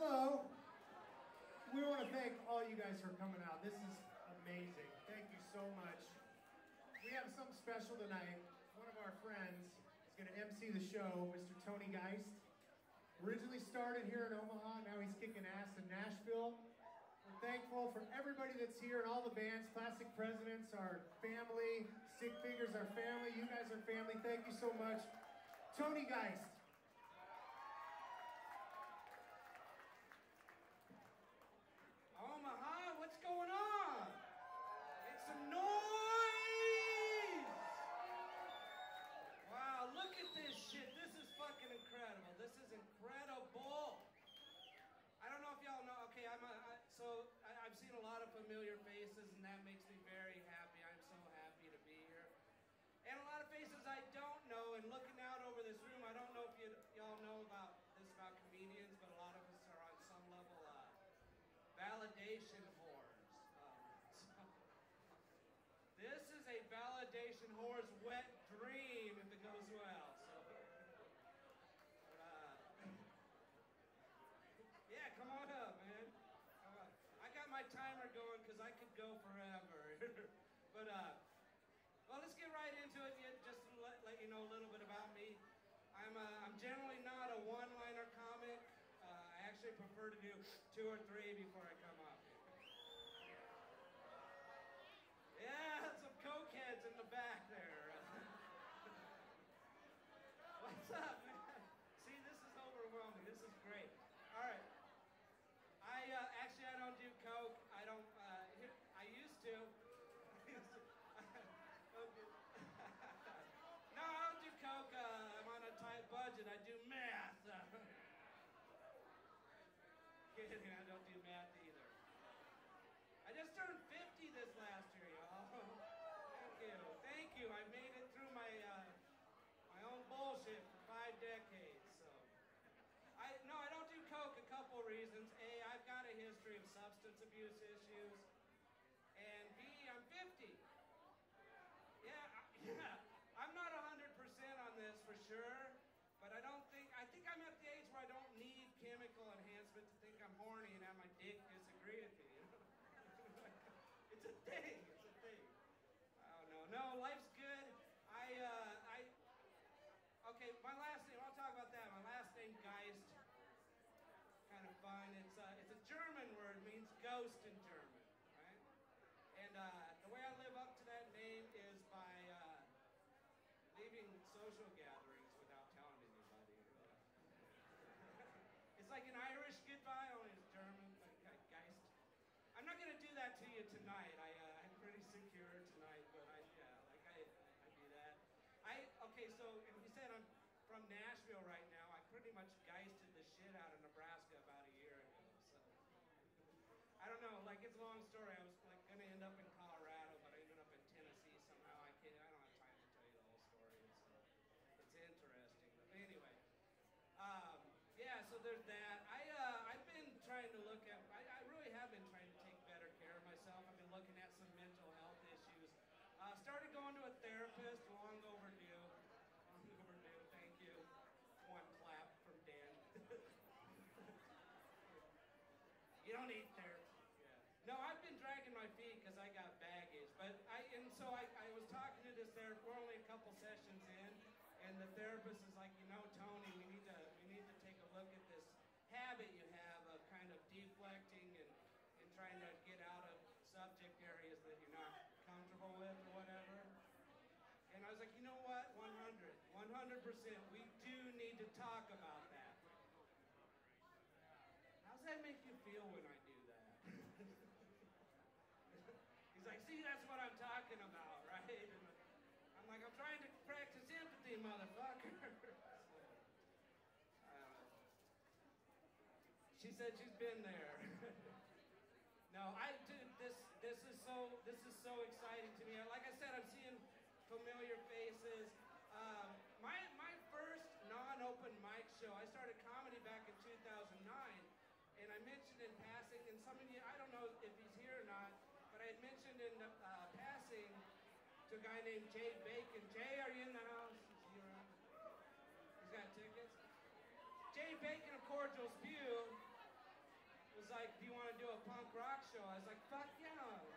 Hello. We want to thank all you guys for coming out. This is amazing. Thank you so much. We have something special tonight. One of our friends is going to MC the show, Mr. Tony Geist. Originally started here in Omaha, now he's kicking ass in Nashville. We're thankful for everybody that's here and all the bands. Classic Presidents, our family. Sick Figures, our family. You guys are family. Thank you so much. Tony Geist. Omaha, what's going on? Make some noise! Wow, look at this shit. This is fucking incredible. This is incredible. I don't know if y'all know. Okay, I've seen a lot of familiar faces, and that makes me very happy. I'm so happy to be here. And a lot of faces I don't know. And looking out over this room, I don't know if y'all know about comedians, but a lot of us are on some level validation whores. So this is a validation whore's wet dream if it goes well. So, yeah, come on up, man. Come on. I got my timer going because I could go forever. But well, let's get right into it. Just to let you know a little bit about me. I'm generally not a one-liner comic. I actually prefer to do 2 or 3 before I come up. Yeah, some cokeheads in the back there. What's up, man? See, this is overwhelming. This is great. All right. I don't do coke. I don't. I used to. No, I don't do coke. I'm on a tight budget. I do math. Kidding, I don't do math either. I just turned 50 this last year, y'all. Thank you. Thank you. I made it through my own bullshit for 5 decades. So, I don't do coke. A couple reasons. A, I've got a history of substance abuse issues, and B, I'm 50. Yeah. I'm not 100% on this for sure. But I think I'm at the age where I don't need chemical enhancement to think I'm horny and have my dick disagree with me. You know? It's a thing. I don't know. No, life's good. Okay, my last name, I'll talk about that. My last name, Geist. Kind of fun. It's a German word, means ghost in German, right? And the way I live up to that name is by leaving social gatherings without telling anybody. It's like an Irish goodbye, only it's German, like Geist. I'm not gonna do that to you tonight. I'm pretty secure tonight, but I do that. Okay, so if you said I'm from Nashville right now, I pretty much Geisted the shit out of Nebraska about a year ago, so. I don't know, like it's a long story. I was like gonna end up in Colorado, but I ended up in Tennessee somehow. I don't have time to tell you the whole story. It's interesting, but anyway. Yeah, so there's that. I've been trying to look at, I really have been trying to take better care of myself. I've been looking at some mental health issues. Started going to a therapist, long overdue. Thank you. One clap from Dan. You don't need therapy. Yeah. No, I've been dragging my feet because I got baggage. But I was talking to this therapist. We're only a couple sessions in, and the therapist is like, you know, Tony, we need to take a look at this habit you have of kind of deflecting and trying to get out of subject areas that you're not comfortable with or whatever. And I was like, you know what? 100%. We do need to talk about that. How does that make you feel when I do that? He's like, see, that's what I'm talking about, right? And I'm like, I'm trying to practice empathy, motherfucker. She said she's been there. No, dude, this is so exciting to me. Like I said, I'm seeing familiar faces. My first non-open mic show, I started comedy back in 2009. And I mentioned in passing, and some of you, I don't know if he's here or not, but I had mentioned in passing to a guy named Jay Bacon. Jay, are you in the house? Is he around? He's got tickets. Jay Bacon of Cordial Spew was like, do you want to do a punk rock show? I was like, fuck yeah.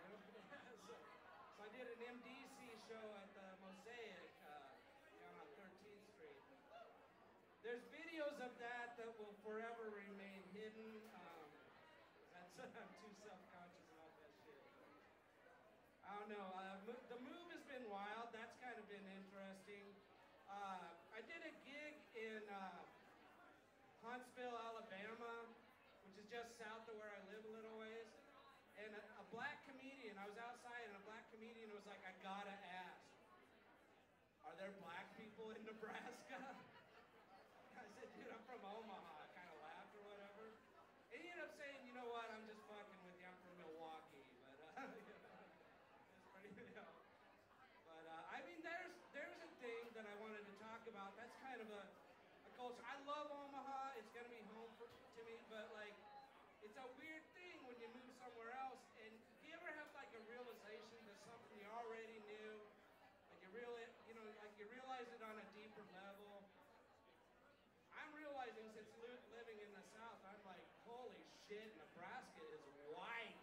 So I did an MDC show at the Mosaic down on 13th Street. There's videos of that that will forever remain hidden. I'm too self-conscious about that shit. I don't know. The move has been wild. That's kind of been interesting. I did a gig in Huntsville, Alabama, which is just south of where I live a little ways. And a black comedian, I was outside and a black comedian was like, I gotta ask, are there black people in Nebraska? I said, dude, I'm from Omaha. I kind of laughed or whatever. And he ended up saying, you know what, I'm just fucking with you. I'm from Milwaukee. But, it's pretty, But, I mean, there's a thing that I wanted to talk about. That's kind of a culture. I love Omaha. It's going to be home to me. But, like, it's a weird thing when you move somewhere else. And do you ever have, like, a realization that something you already knew, like, you realize it on a deeper level? I'm realizing since living in the South, I'm like, holy shit, Nebraska is white.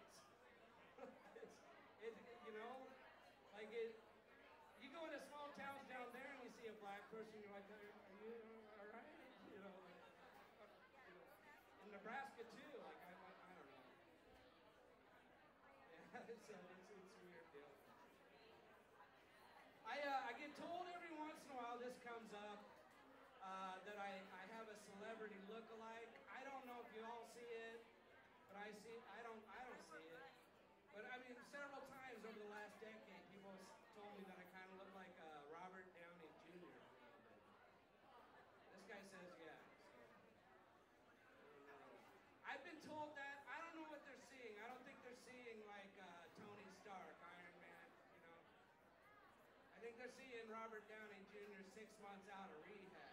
You go into small towns down there and you see a black person, you're like, are you all right? In Nebraska too, like, I don't know. Yeah, it's a weird deal. I get told every once in a while, this comes up, that I have a celebrity look-alike. I don't know if you all see it, but I don't see it. But I mean, several times over the last decade, people told me that I kind of look like Robert Downey Jr. This guy says, yeah. So, I've been told that. I don't know what they're seeing. I don't think they're seeing like Tony Stark, Iron Man, I think they're seeing Robert Downey Jr. 6 months out of rehab.